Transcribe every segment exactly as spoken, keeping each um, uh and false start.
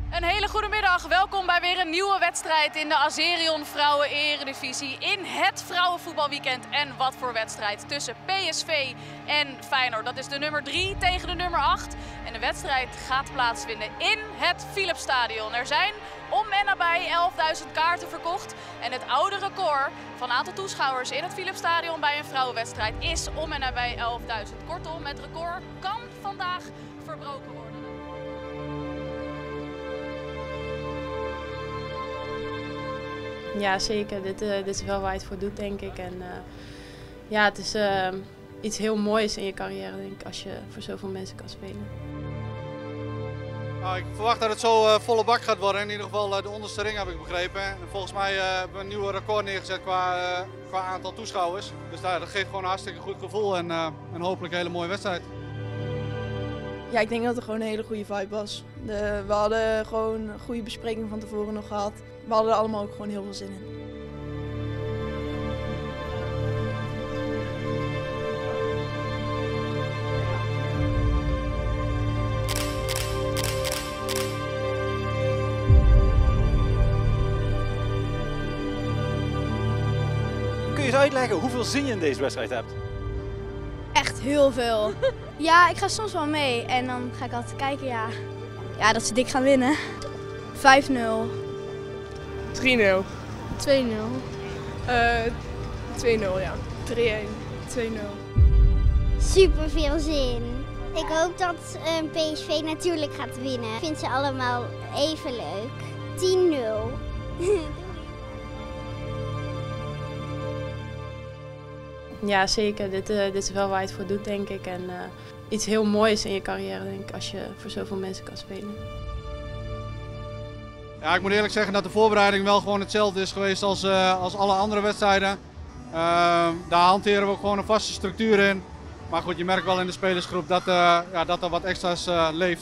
Een hele goede middag. Welkom bij weer een nieuwe wedstrijd in de Azerion Vrouwen Eredivisie. In het vrouwenvoetbalweekend. En wat voor wedstrijd tussen P S V en Feyenoord. Dat is de nummer drie tegen de nummer acht. En de wedstrijd gaat plaatsvinden in het Philipsstadion. Er zijn om en nabij elfduizend kaarten verkocht. En het oude record van aantal toeschouwers in het Philipsstadion bij een vrouwenwedstrijd is om en nabij elfduizend. Kortom, het record kan vandaag verbroken worden. Ja, zeker. Dit, uh, dit is wel waar je het voor doet, denk ik. En uh, ja, het is uh, iets heel moois in je carrière, denk ik, als je voor zoveel mensen kan spelen. Nou, ik verwacht dat het zo uh, volle bak gaat worden. In ieder geval uh, de onderste ring heb ik begrepen. En volgens mij uh, hebben we een nieuwe record neergezet qua, uh, qua aantal toeschouwers. Dus uh, dat geeft gewoon een hartstikke goed gevoel en, uh, en hopelijk een hele mooie wedstrijd. Ja, ik denk dat het gewoon een hele goede vibe was. De, we hadden gewoon een goede bespreking van tevoren nog gehad. We hadden er allemaal ook gewoon heel veel zin in. Kun je eens uitleggen hoeveel zin je in deze wedstrijd hebt? Echt heel veel. Ja, ik ga soms wel mee en dan ga ik altijd kijken, ja, ja dat ze dik gaan winnen. vijf nul. drie nul. twee nul. Uh, twee nul, ja. drie een. twee nul. Super veel zin. Ik hoop dat uh, P S V natuurlijk gaat winnen. Ik vind ze allemaal even leuk. tien nul. Ja, zeker. Dit, uh, dit is wel waar je het voor doet, denk ik. En uh, iets heel moois in je carrière, denk ik, als je voor zoveel mensen kan spelen. Ja, ik moet eerlijk zeggen dat de voorbereiding wel gewoon hetzelfde is geweest als, uh, als alle andere wedstrijden. Uh, daar hanteren we ook gewoon een vaste structuur in. Maar goed, je merkt wel in de spelersgroep dat, uh, ja, dat er wat extra's uh, leeft.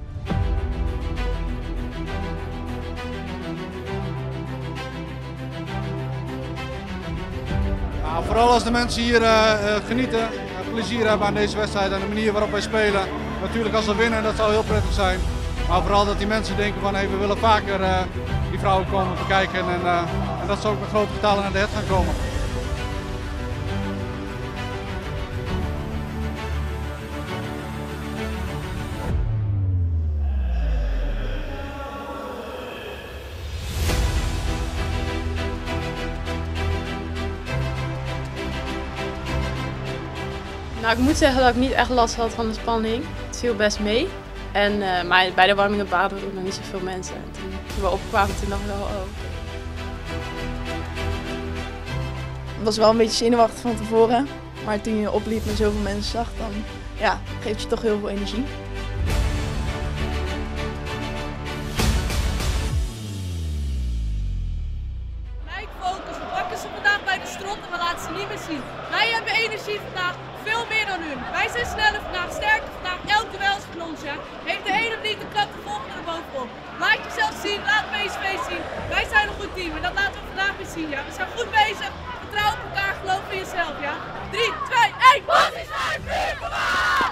Nou, vooral als de mensen hier uh, uh, genieten, uh, plezier hebben aan deze wedstrijd en de manier waarop wij spelen. Natuurlijk als we winnen, dat zou heel prettig zijn. Maar vooral dat die mensen denken van hey, we willen vaker uh, die vrouwen komen bekijken en, uh, en dat ze ook met grote getalen naar de het gaan komen. Nou, ik moet zeggen dat ik niet echt last had van de spanning. Het viel best mee. En, uh, maar bij de warming-up waren er ook nog niet zoveel mensen. En toen, toen we opkwamen, toen dacht ik wel, oh. Het was wel een beetje zenuwachtig van tevoren. Maar toen je opliep en zoveel mensen zag, dan ja, geeft je toch heel veel energie. Gelijk focus, we pakken ze vandaag bij de strot en we laten ze niet meer zien. Wij hebben energie vandaag, veel meer dan hun. Wij zijn sneller vandaag, sterker vandaag, elk duel is van ons. Ja. Heeft de ene niet de klap de volgende er bovenop. Laat jezelf zien, laat P S V zien. Wij zijn een goed team en dat laten we vandaag weer zien. Ja. We zijn goed bezig, vertrouw op elkaar, geloof in jezelf. Ja. drie, twee, één, wat is vijf, vier, kom aan!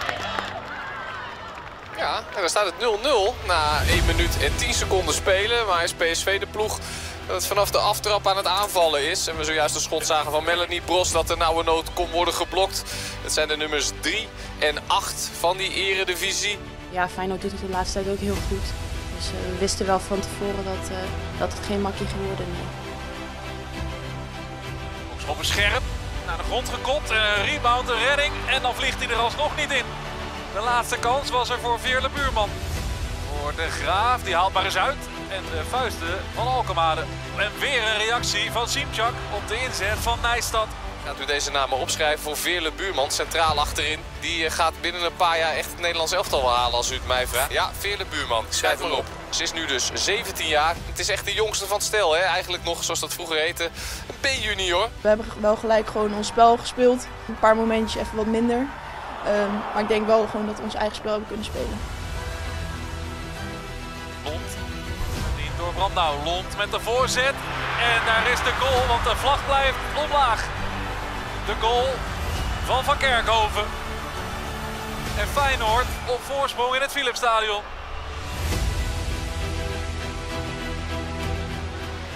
Ja, en dan staat het nul nul na één minuut en tien seconden spelen. Maar is P S V de ploeg dat het vanaf de aftrap aan het aanvallen is. En we zojuist een schot zagen van Melanie Bros dat de nauwe nood kon worden geblokt. Het zijn de nummers drie en acht van die eredivisie. Ja, Feyenoord doet het de laatste tijd ook heel goed. Dus uh, we wisten wel van tevoren dat, uh, dat het geen makkie ging worden. Nee. Op scherp, naar de grond gekopt, een rebound, een redding en dan vliegt hij er alsnog niet in. De laatste kans was er voor Veerle Buurman. Voor de Graaf, die haalt maar eens uit. En de vuisten van Alkemade. En weer een reactie van Simchak op de inzet van Nijstad. Gaat u deze namen opschrijven voor Veerle Buurman, centraal achterin. Die gaat binnen een paar jaar echt het Nederlands elftal wel halen als u het mij vraagt. Ja, Veerle Buurman, schrijf hem op. Ze is nu dus zeventien jaar. Het is echt de jongste van het stel, hè? Eigenlijk nog, zoals dat vroeger heette, een B-junior. We hebben wel gelijk gewoon ons spel gespeeld. Een paar momentjes even wat minder. Um, maar ik denk wel gewoon dat we ons eigen spel hebben kunnen spelen. Lont, niet door Brandau. Lont met de voorzet. En daar is de goal, want de vlag blijft omlaag. De goal van Van Kerkhoven. En Feyenoord op voorsprong in het Philipsstadion.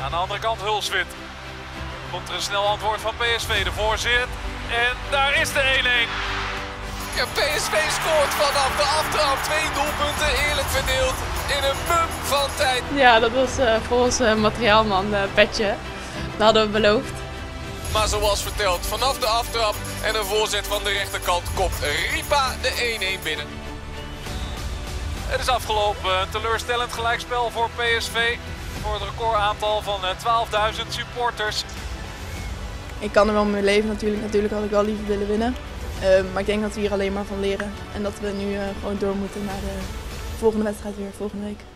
Aan de andere kant Hulswit. Komt er een snel antwoord van P S V. De voorzet. En daar is de één-één. Ja, P S V scoort vanaf de aftrap. Twee doelpunten eerlijk verdeeld in een mum van tijd. Ja, dat was uh, voor ons uh, materiaalman uh, Petje. Dat hadden we beloofd. Maar zoals verteld, vanaf de aftrap en een voorzet van de rechterkant kopt Ripa de één-één binnen. Het is afgelopen. Een teleurstellend gelijkspel voor P S V. Voor het recordaantal van twaalfduizend supporters. Ik kan er wel mee leven natuurlijk. Natuurlijk had ik wel liever willen winnen. Uh, maar ik denk dat we hier alleen maar van leren. En dat we nu uh, gewoon door moeten naar de volgende wedstrijd weer, volgende week.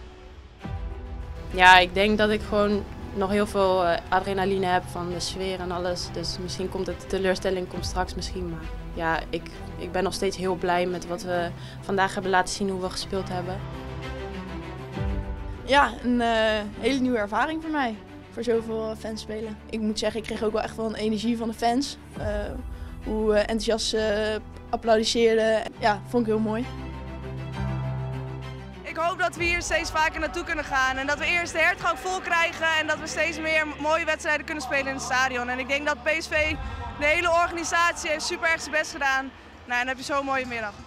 Ja, ik denk dat ik gewoon nog heel veel uh, adrenaline heb van de sfeer en alles. Dus misschien komt het, de teleurstelling komt straks misschien. Maar ja, ik, ik ben nog steeds heel blij met wat we vandaag hebben laten zien, hoe we gespeeld hebben. Ja, een uh, hele nieuwe ervaring voor mij. Voor zoveel fans spelen. Ik moet zeggen, ik kreeg ook wel echt wel een energie van de fans. Uh, hoe uh, enthousiast ze uh, applaudisseerden. Ja, vond ik heel mooi. Ik hoop dat we hier steeds vaker naartoe kunnen gaan. En dat we eerst de hertgang vol krijgen. En dat we steeds meer mooie wedstrijden kunnen spelen in het stadion. En ik denk dat P S V, de hele organisatie, heeft super erg zijn best gedaan. Nou, en dan heb je zo'n mooie middag.